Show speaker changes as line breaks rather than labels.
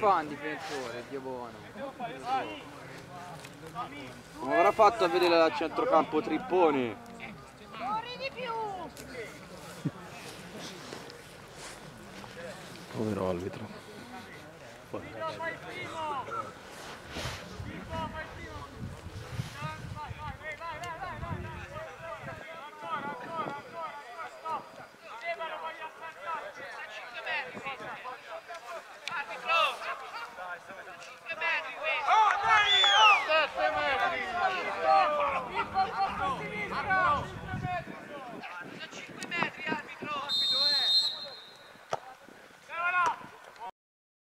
fa un difensore, Dio buono.
Come avrà fatto a vedere al centrocampo Trippone?
Corri di più!
Povero arbitro.
Metri!